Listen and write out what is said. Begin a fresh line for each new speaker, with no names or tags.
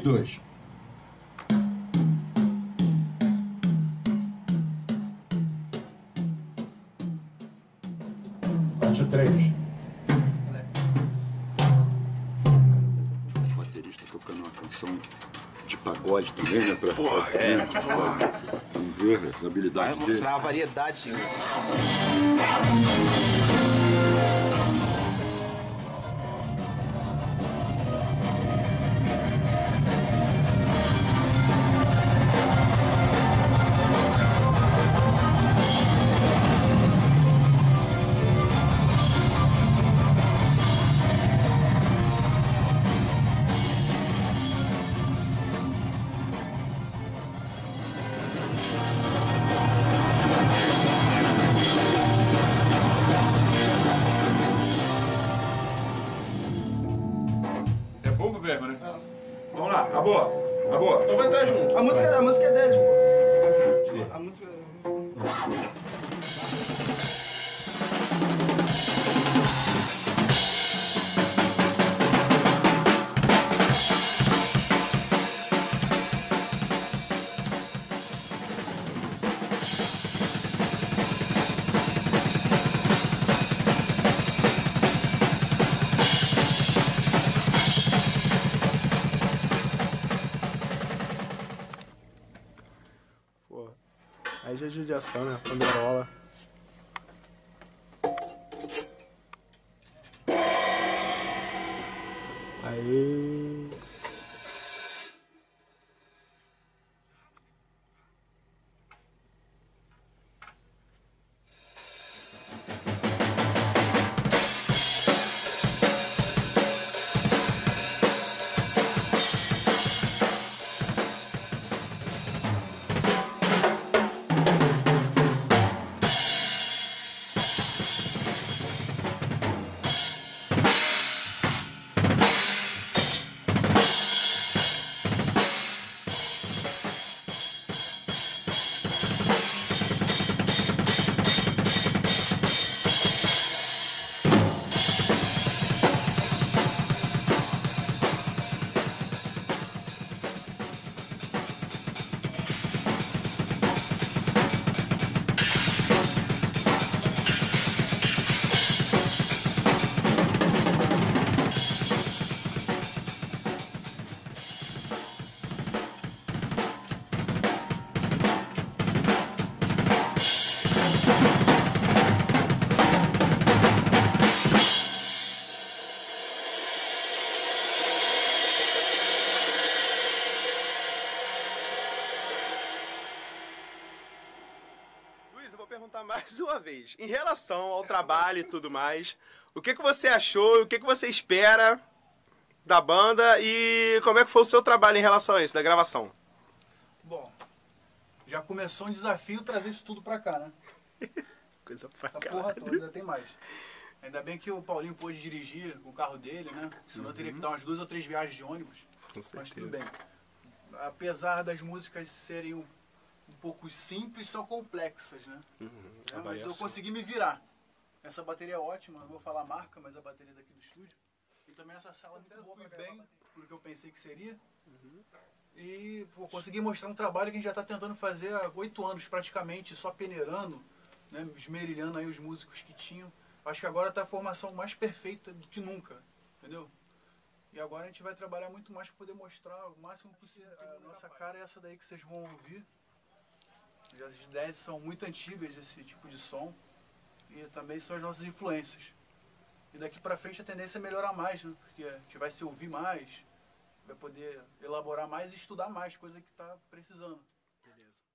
2. Parte 3.
O baterista tocando uma canção de pagode também, né? Pra, vamos ver a habilidade
Vai
dele.
mostrar a variedade.
É bomba mesmo, né? Vamos lá, acabou. Acabou.
Então vai entrar junto.
A música é deles, pô. A música. Pô, aí já é judiação, né? Panderola. Aí. Luiz, eu vou perguntar mais uma vez. Em relação ao trabalho e tudo mais, o que você achou, o que você espera da banda e como é que foi o seu trabalho em relação a isso, da gravação?
Bom, já começou um desafio trazer isso tudo pra cá, né?
Coisa pra
Essa
caralho.
porra toda, ainda tem mais. Ainda bem que o Paulinho pôde dirigir com o carro dele, né? Senão eu teria que dar umas 2 ou 3 viagens de ônibus.
Com
Mas tudo
certeza.
bem. Apesar das músicas serem um pouco simples, são complexas, né?
A
Mas eu
variação.
consegui me virar. Essa bateria é ótima, não vou falar a marca, mas a bateria daqui do estúdio. E também essa sala muito boa, fui bem, pelo que eu pensei que seria. E pô, consegui mostrar um trabalho que a gente já está tentando fazer há 8 anos praticamente, só peneirando, né, esmerilhando aí os músicos que tinham. Acho que agora está a formação mais perfeita do que nunca, entendeu? E agora a gente vai trabalhar muito mais para poder mostrar o máximo possível. A nossa cara é essa daí que vocês vão ouvir. As ideias são muito antigas desse tipo de som e também são as nossas influências. E daqui para frente a tendência é melhorar mais, né? Porque a gente vai se ouvir mais, vai poder elaborar mais e estudar mais, coisa que está precisando.
Beleza.